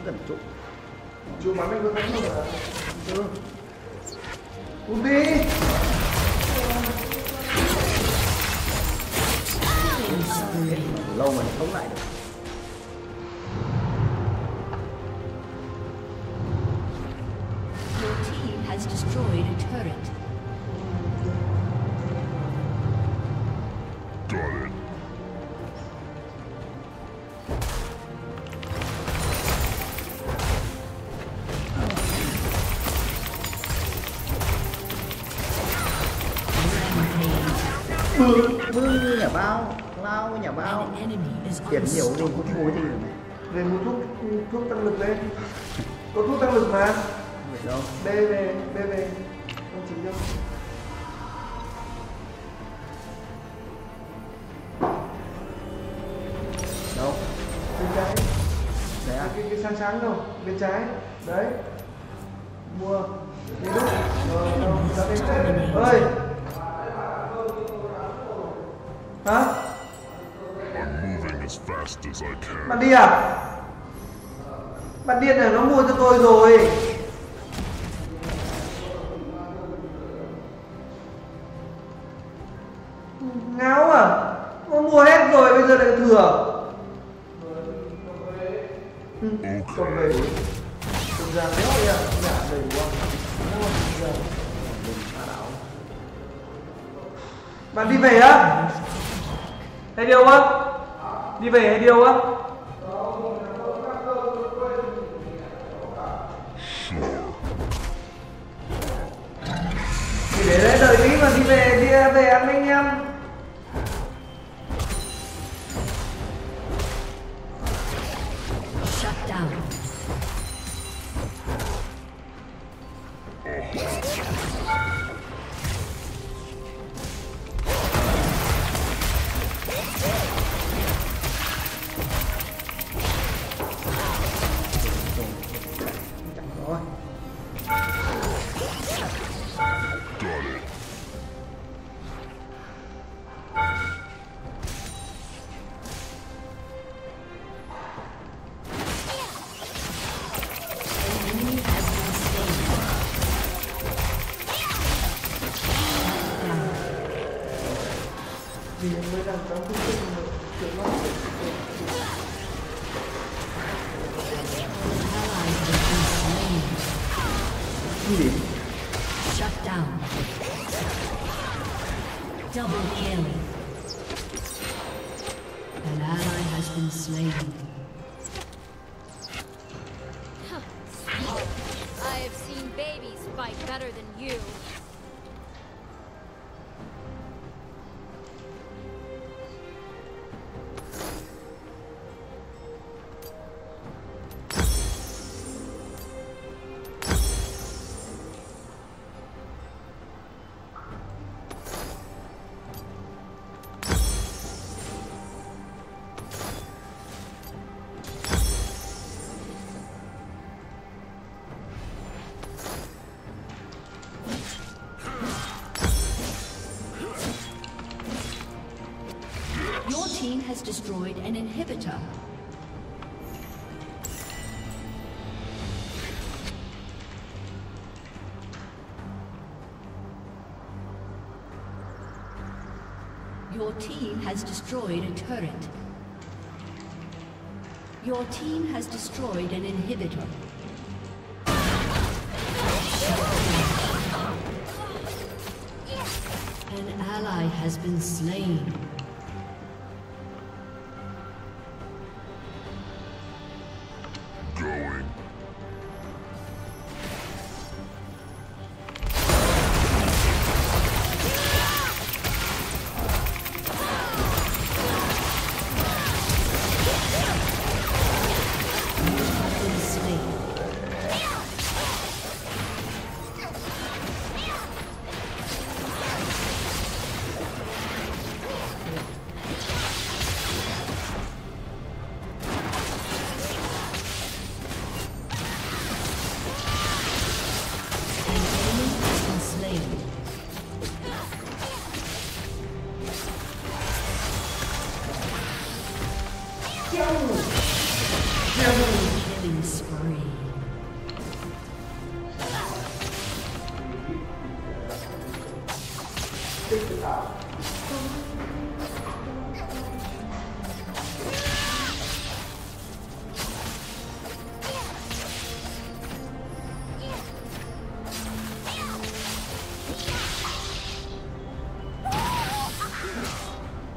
cần trụ. Chú bắn anh có thắng không hả? Ừ. Cút đi. Lâu mà không lại được. Your team has destroyed a turret. Got it. Mưa nhà bao, lao với nhà bao. An enemy is Tiền nhiều unstoppable. luôn cũng vui thì được. Về mua thuốc tăng lực lên. Có thuốc tăng lực mà. Vậy đâu? B về. Không chính đâu. Đâu? Bên trái. Đấy à? Cái sáng sáng đâu? Bên trái. Đấy. Mua. Đi lúc. Đâu? Ra bên trái. Ơi. Hả? I'm moving as fast as I can. Bạn đi à? Bạn điên này nó mua cho tôi rồi. Ngáo à? Nó mua hết rồi bây giờ lại thừa. Cầm về. Cầm ra méo đi à? Nhả đầy quá. Bạn đi về á? Hay đi đâu á? Đi về hay đi đâu á? Thì để đấy đợi tí mà đi về ăn với anh em. Shut down. Rồi. Got it. Enemy has been slain. Down. Vì mới đang trong cái chuyện nó Ally has been slain. Cái gì? Shut down. Double kill. An ally has been slain. I have seen babies fight better than you. Your team has destroyed an inhibitor. Your team has destroyed a turret. Your team has destroyed an inhibitor. An ally has been slain. Going. Been slain. Killing spree. Tích tự tạo.